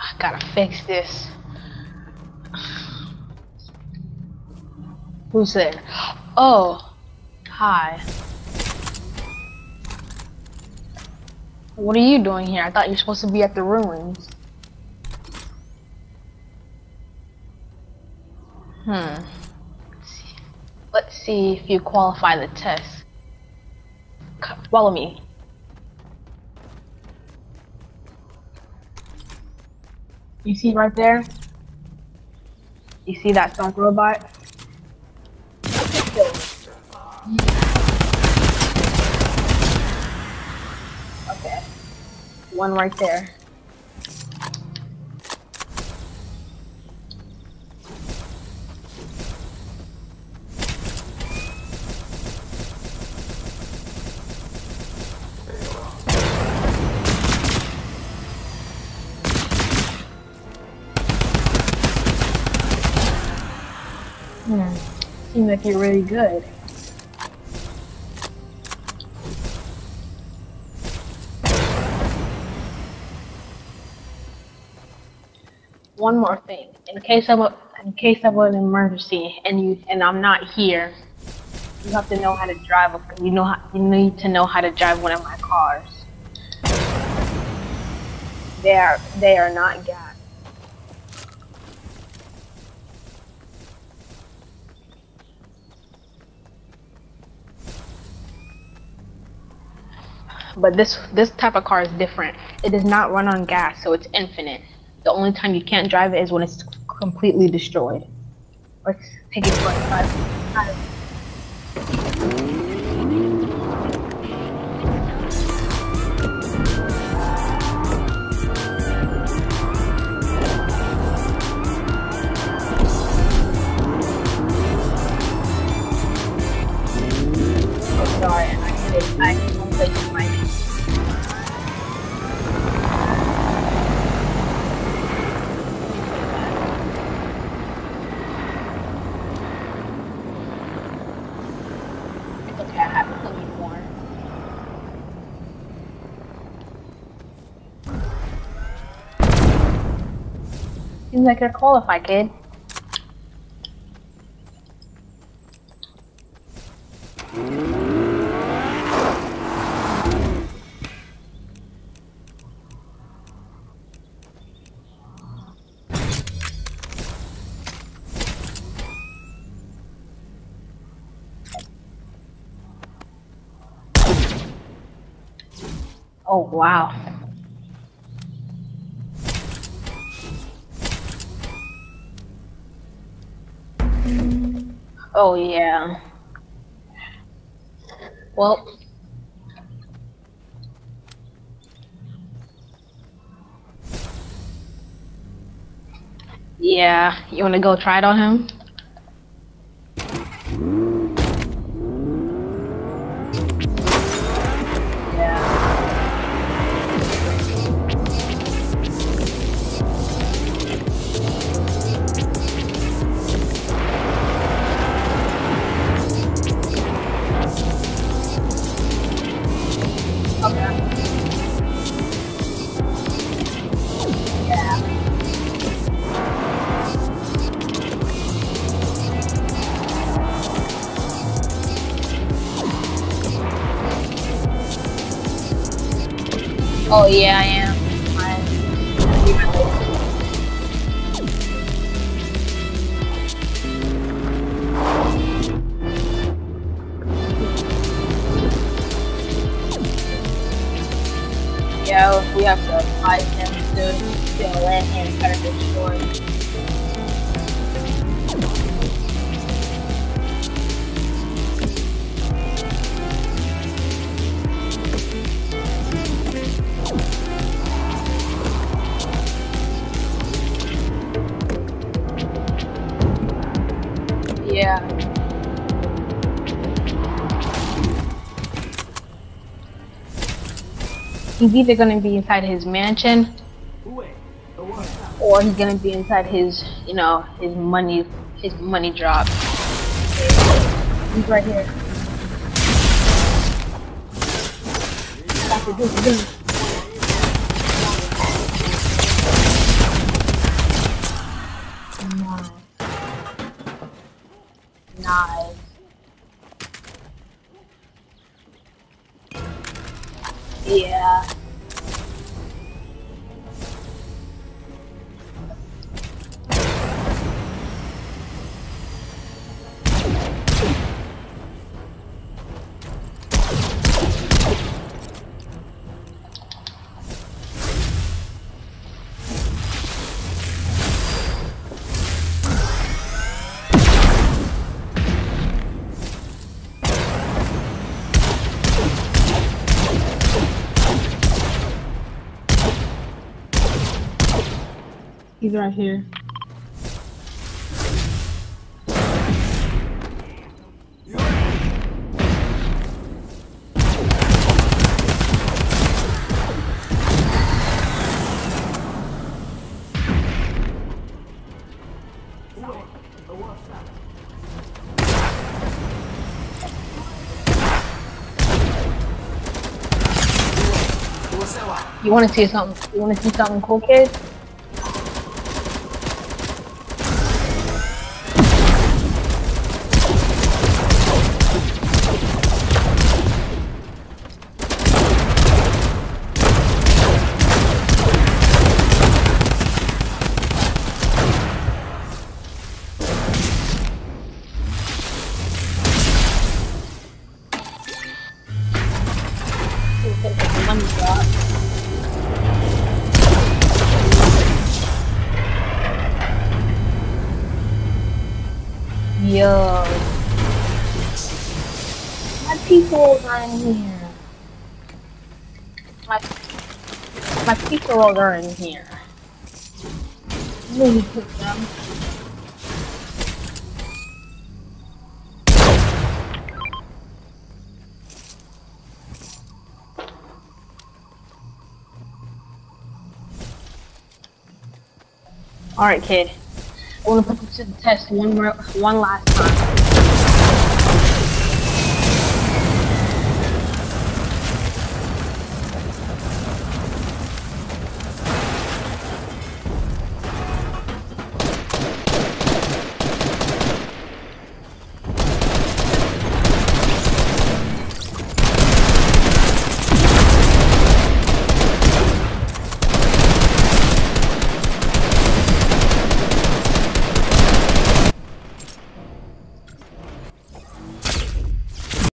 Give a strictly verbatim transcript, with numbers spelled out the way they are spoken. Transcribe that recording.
I gotta fix this. Who's there? Oh, hi. What are you doing here? I thought you were supposed to be at the ruins. Hmm. Let's see, Let's see if you qualify the test. C- Follow me. You see right there? You see that stomp robot? Okay. One right there. Hmm. Seems like you're really good. One more thing. In case of a in case of an emergency and you and I'm not here, you have to know how to drive. A, you know how, you need to know how to drive one of my cars. They are they are not gas. But this this type of car is different. It does not run on gas, so it's infinite. The only time you can't drive it is when it's completely destroyed. Let's take it for a drive. Oh, sorry, I hit it. I don't think you might. Okay, I have plenty more. Seems like you're qualified, kid. Oh, wow. Oh, yeah. Well, yeah. You want to go try it on him? Oh yeah, I am. Yeah, we have to fight him to to land him kind of destroyed. Yeah. He's either gonna be inside his mansion, or he's gonna be inside his, you know, his money, his money drop. He's right here. Doctor, do, do. Yeah. He's right here. You want to see something? You want to see something cool, kid? Money drop. Yo, my people are in here. My my people are in here. Let me put them. All right, kid. I want to put this to the test one more, one last time.